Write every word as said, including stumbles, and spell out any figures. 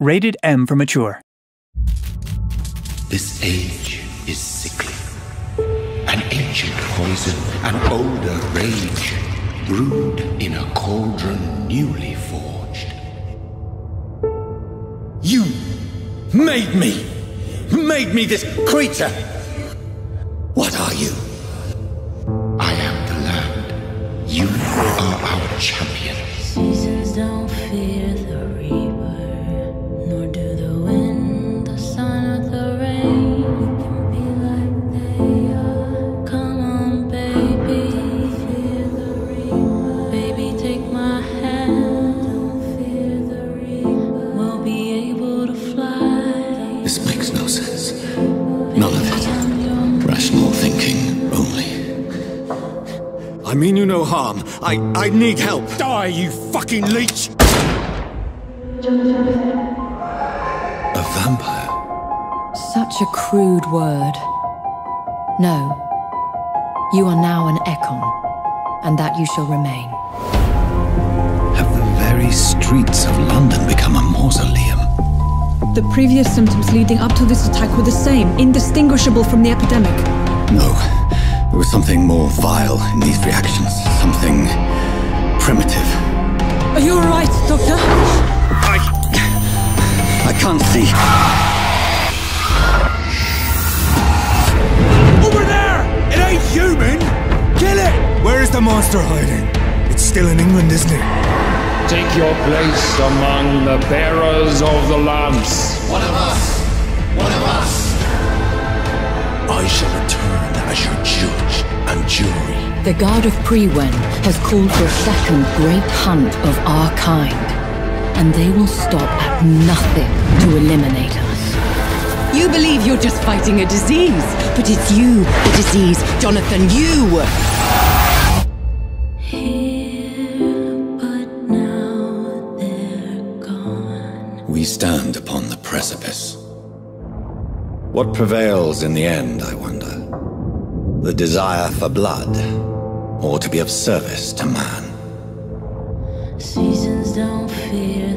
Rated M for mature. This age is sickly. An ancient poison, an older rage, brewed in a cauldron newly forged. You made me! Made me this creature! What are you? I am the land. You are our champion. Seasons don't fear the reaper, nor do the wind, the sun, or the rain. You can be like they are. Come on, baby, fear the reaper. Baby, take my hand. Don't fear the reaper. We'll be able to fly. This makes no sense. None of it. Rational thinking only. I mean you no harm. I, I need help. Die, you fucking leech! A vampire? Such a crude word. No. You are now an Ekon, and that you shall remain. Have the very streets of London become a mausoleum? The previous symptoms leading up to this attack were the same, indistinguishable from the epidemic. No. There was something more vile in these reactions. Something primitive. Are you alright, Doctor? I... I can't see. Over there! It ain't human! Kill it! Where is the monster hiding? It's still in England, isn't it? Take your place among the bearers of the lamps. One of us! One of us! I shall return as your judge and jury. The Guard of Priwen has called for a second great hunt of our kind, and they will stop at nothing to eliminate us. You believe you're just fighting a disease, but it's you, the disease, Jonathan, you! Here, but now they're gone. We stand upon the precipice. What prevails in the end, I wonder? The desire for blood, or to be of service to man? Seasons don't fear